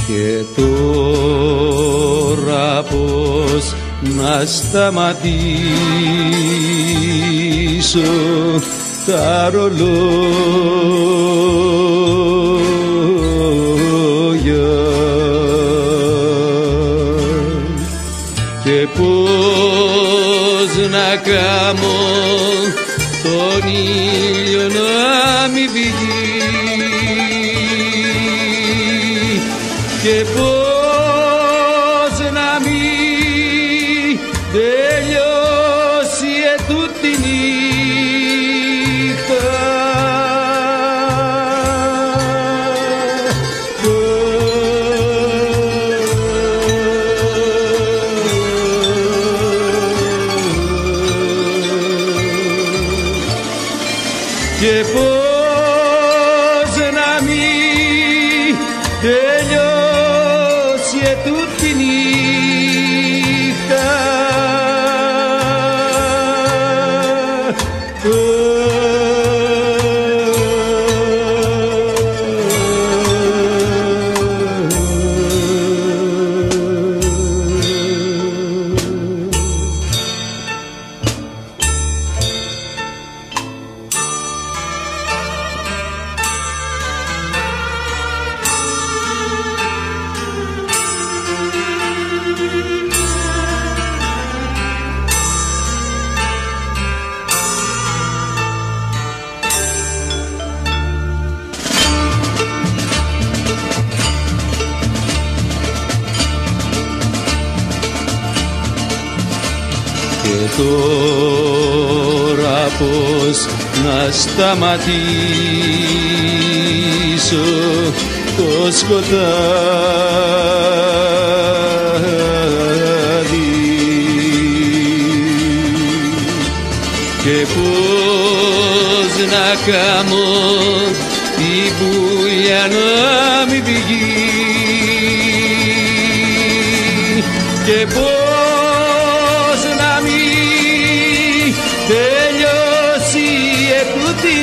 Και τώρα πως να σταματήσω τα ρολόγια και πως να κάμω τον ήλιο να μην πηγεί και πως να μην τελειώσει ετούτη νύχτα και πως να μην τελειώσει ετούτη νύχτα. Και τώρα πως να σταματήσω το σκοτάδι και πως να κάμω την πουλιά να μην πηγεί και πως να μην τελειώσει ετούτη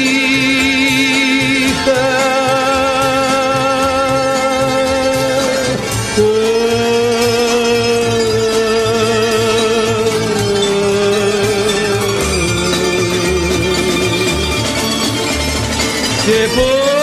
νύχτα. Και πως